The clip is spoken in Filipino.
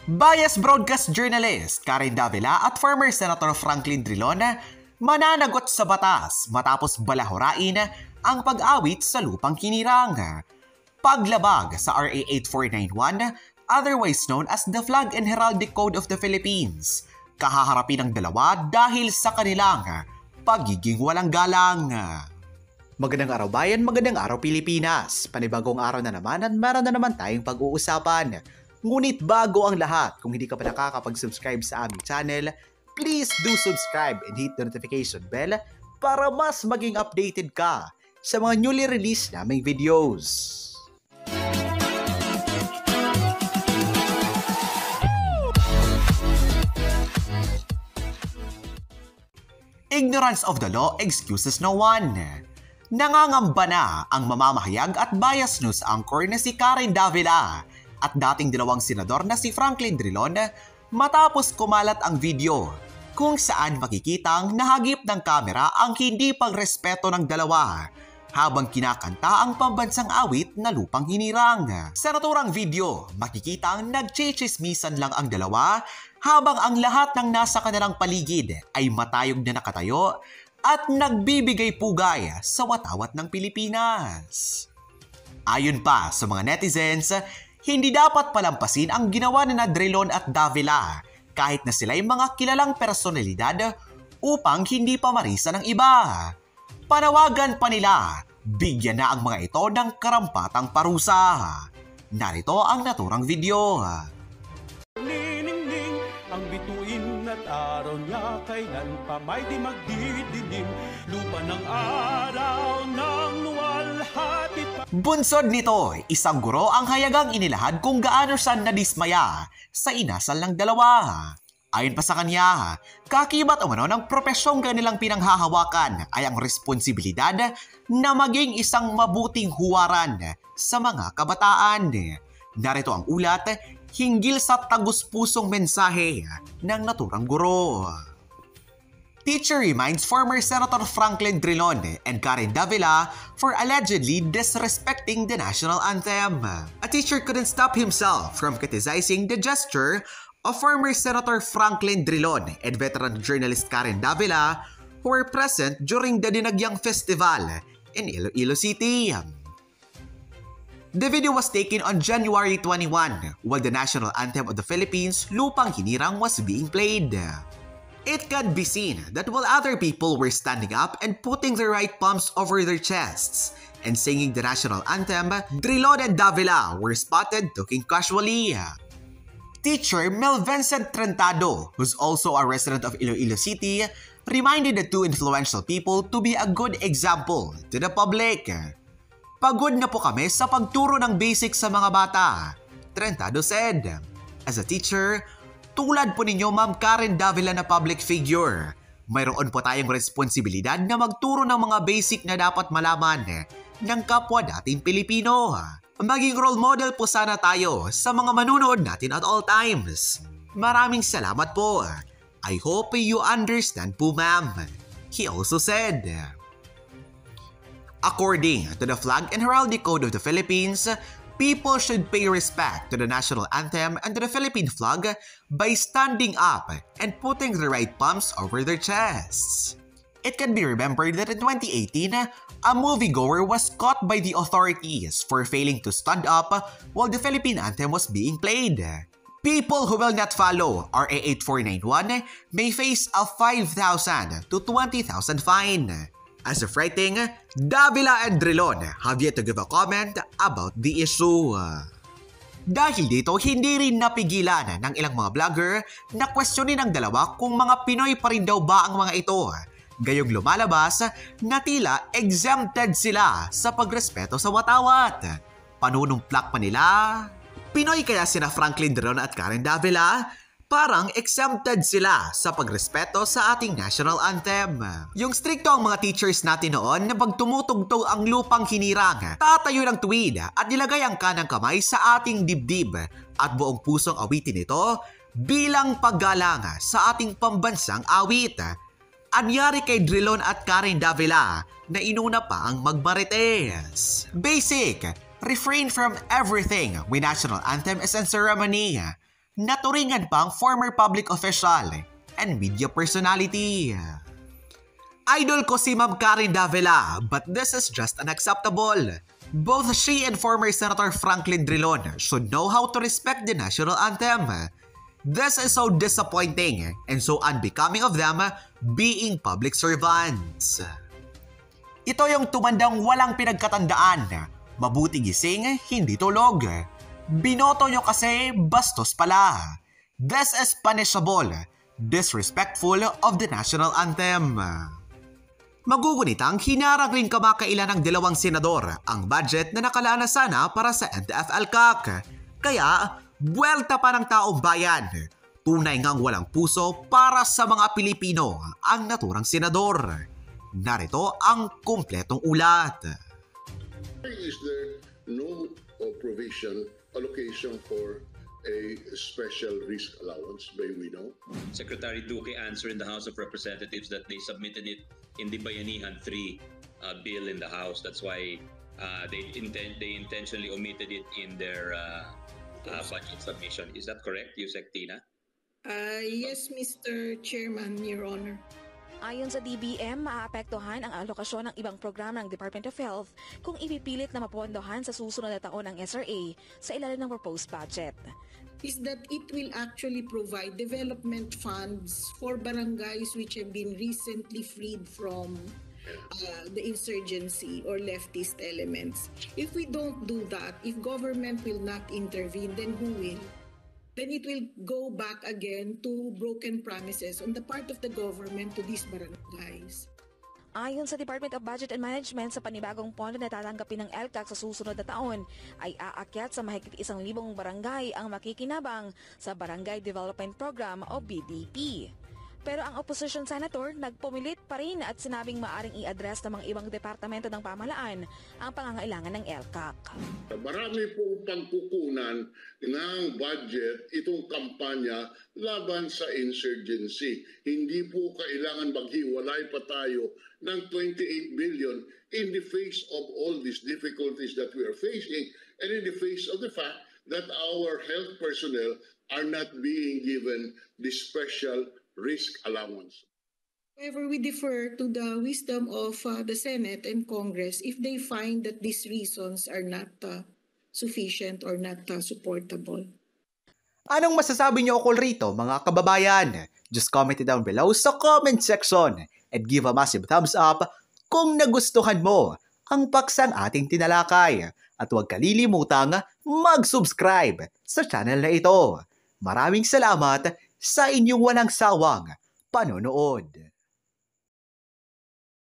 Bias broadcast journalist Karen Davila at former Senator Franklin Drilon mananagot sa batas matapos balahurain ang pag-awit sa Lupang Hinirang. Paglabag sa RA 8491, otherwise known as the Flag and Heraldic Code of the Philippines, kahaharapin ng dalawa dahil sa kanilang pagiging walang galang. Magandang araw bayan, magandang araw Pilipinas. Panibagong araw na naman at meron na naman tayong pag-uusapan. Ngunit bago ang lahat, kung hindi ka pa nakakapag-subscribe sa aming channel, please do subscribe and hit the notification bell para mas maging updated ka sa mga newly released naming videos. Ignorance of the law excuses no one. Nangangamba na ang mamamahayag at bias news anchor na si Karen Davila at dating dalawang senador na si Franklin Drilon matapos kumalat ang video kung saan makikitang nahagip ng kamera ang hindi pagrespeto ng dalawa habang kinakanta ang pambansang awit na Lupang Hinirang. Sa naturang video, makikitang nagchichismisan lang ang dalawa habang ang lahat ng nasa kanilang paligid ay matayog na nakatayo at nagbibigay pugay sa watawat ng Pilipinas. Ayon pa sa mga netizens, hindi dapat palampasin ang ginawa na Drilon at Davila kahit na sila'y mga kilalang personalidad upang hindi pa marisa ng iba. Panawagan pa nila, bigyan na ang mga ito ng karampatang parusa. Narito ang naturang video. Niningning ang bituin at araw niya, kailan pa may di magdidilim, lupa ng araw ng luwalhati pa. Bunsod nito, isang guro ang hayagang inilahad kung gaano siya nadismaya sa inasal ng dalawa. Ayon pa sa kanya, kakibat umano ng propesyong kanilang pinanghahawakan ay ang responsibilidad na maging isang mabuting huwaran sa mga kabataan. Narito ang ulat hinggil sa tagus-pusong mensahe ng naturang guro. Teacher reminds former Senator Franklin Drilon and Karen Davila for allegedly disrespecting the national anthem. A teacher couldn't stop himself from criticizing the gesture of former Senator Franklin Drilon and veteran journalist Karen Davila who were present during the Dinagyang Festival in Iloilo City. The video was taken on January 21 while the national anthem of the Philippines, Lupang Hinirang, was being played. It can be seen that while other people were standing up and putting their right palms over their chests and singing the national anthem, Drilon and Davila were spotted talking casually. Teacher Mel Vincent Trentado, who's also a resident of Iloilo City, reminded the two influential people to be a good example to the public. Pagod na po kami sa pagturo ng basics sa mga bata, Trentado said. As a teacher, tulad po ninyo Ma'am Karen Davila na public figure, mayroon po tayong responsibilidad na magturo ng mga basic na dapat malaman ng kapwa dating Pilipino. Maging role model po sana tayo sa mga manunood natin at all times. Maraming salamat po. I hope you understand po ma'am, he also said. According to the Flag and Heraldic Code of the Philippines, people should pay respect to the national anthem and to the Philippine flag by standing up and putting their right palms over their chests. It can be remembered that in 2018, a moviegoer was caught by the authorities for failing to stand up while the Philippine anthem was being played. People who will not follow RA 8491 may face a 5,000 to 20,000 fine. As of writing, Davila and Drilon have yet to give a comment about the issue. Dahil dito, hindi rin napigilan ng ilang mga vlogger na questionin ang dalawa kung mga Pinoy pa rin daw ba ang mga ito. Gayong lumalabas na tila exempted sila sa pagrespeto sa watawat. Panunumplak pa nila, Pinoy kaya sina Franklin Drilon at Karen Davila? Parang exempted sila sa pagrespeto sa ating national anthem. Yung stricto ang mga teachers natin noon na pag tumutugtog ang Lupang Hinirang, tatayo ng tuwid at nilagay ang kanang kamay sa ating dibdib at buong pusong awitin ito bilang paggalang sa ating pambansang awit. Anyari kay Drilon at Karen Davila na inuna pa ang magmarites. Basic, refrain from everything when national anthem is in ceremony. Naturingan pang former public official and media personality. Idol ko si Ma'am Karen Davila, but this is just unacceptable. Both she and former Senator Franklin Drilon should know how to respect the national anthem. This is so disappointing and so unbecoming of them being public servants. Ito yung tumandang walang pinagkatandaan. Mabuti gising, hindi tulog. Binoto nyo kasi bastos pala. This is punishable, disrespectful of the national anthem. Magugunitang hinarang rin kamakailan ng dalawang senador ang budget na nakalaan na sana para sa NTF-LCAC. Kaya, buwelta pa ng taong bayan. Tunay ngang walang puso para sa mga Pilipino ang naturang senador. Narito ang kumpletong ulat. Is there no provision, allocation for a special risk allowance, may we know? Secretary Duque answered in the House of Representatives that they submitted it in the Bayanihan 3 bill in the House. That's why they intentionally omitted it in their budget submission. Is that correct, Yusek Tina? Yes, Mr. Chairman, Your Honor. Ayon sa DBM, maapektuhan ang alokasyon ng ibang programa ng Department of Health kung ipipilit na mapondohan sa susunod na taon ng SRA sa ilalim ng proposed budget. Is that it will actually provide development funds for barangays which have been recently freed from the insurgency or leftist elements. If we don't do that, if government will not intervene, then who will? Then it will go back again to broken promises on the part of the government to these barangays. Ayon sa Department of Budget and Management, sa panibagong pondo na tatanggapin ng LCAC sa susunod na taon ay aakyat sa mahigit 1,000 barangay ang makikinabang sa Barangay Development Program o BDP. Pero ang opposition senator nagpumilit pa rin at sinabing maaring i-address ng mga ibang departamento ng pamahalaan ang pangangailangan ng LCAC. Marami pong pangkukunan ng budget itong kampanya laban sa insurgency. Hindi po kailangan maghiwalay pa tayo ng 28 billion in the face of all these difficulties that we are facing and in the face of the fact that our health personnel are not being given the special risk allowance. However, we defer to the wisdom of the Senate and Congress if they find that these reasons are not sufficient or not supportable. Anong masasabi niyo ukol rito, mga kababayan? Just comment it down below sa comment section and give a massive thumbs up kung nagustuhan mo ang paksang ating tinalakay. At huwag kalilimutang mag-subscribe sa channel na ito. Maraming salamat sa inyong walang sawang panonood.